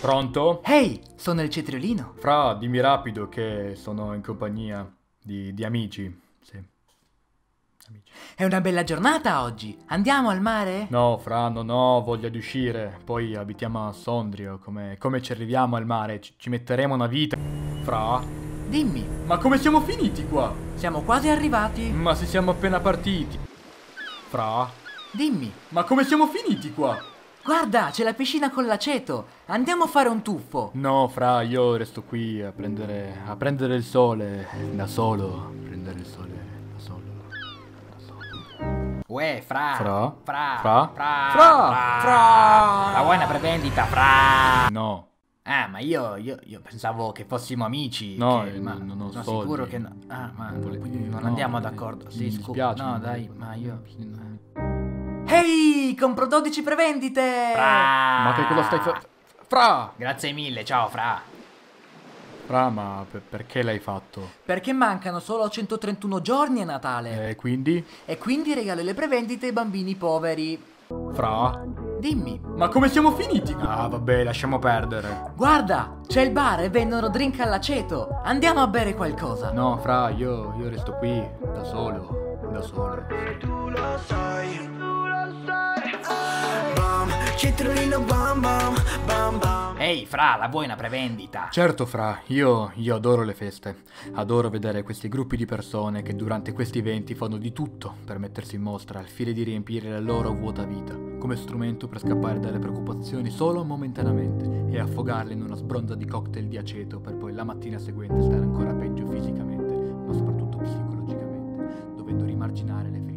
Pronto? Ehi, sono il cetriolino. Fra, dimmi rapido che sono in compagnia di amici. Sì. Amici. È una bella giornata oggi. Andiamo al mare? No, Fra, non ho voglia di uscire. Poi abitiamo a Sondrio. Come ci arriviamo al mare? Ci metteremo una vita. Fra? Dimmi, Ma come siamo finiti qua? siamo quasi arrivati. Ma se siamo appena partiti. Fra? Dimmi, Ma come siamo finiti qua? guarda, c'è la piscina con l'aceto. Andiamo a fare un tuffo. No, Fra, io resto qui a prendere il sole da solo. Prendere il sole da solo. Uè, fra. Fra? Fra. Fra? Fra. Fra? Fra? La vuoi una prevendita, fra? No. Ah, ma io pensavo che fossimo amici. No, ma non ho sono soldi. sicuro che no. Ah, ma quindi non no, andiamo d'accordo. Sì, mi scusa. dispiace. No, dai, ma io. Ehi, compro 12 prevendite. Fra. Ma che cosa stai Fra! Grazie mille, ciao, fra. Fra, ma perché l'hai fatto? Perché mancano solo 131 giorni a Natale. E quindi? E quindi regalo le prevendite ai bambini poveri. Fra? Dimmi, Ma come siamo finiti qua? Ah, vabbè, lasciamo perdere. guarda, c'è il bar e vendono drink all'aceto. Andiamo a bere qualcosa. No, Fra, io resto qui, da solo. Da solo. Tu lo sai. Bam, cetriolino bam bam bam bam. Ehi, fra, la vuoi una prevendita? Certo, Fra, io adoro le feste. Adoro vedere questi gruppi di persone che durante questi eventi fanno di tutto per mettersi in mostra al fine di riempire la loro vuota vita, come strumento per scappare dalle preoccupazioni solo momentaneamente e affogarle in una sbronza di cocktail di aceto per poi la mattina seguente stare ancora peggio fisicamente, ma soprattutto psicologicamente, dovendo rimarginare le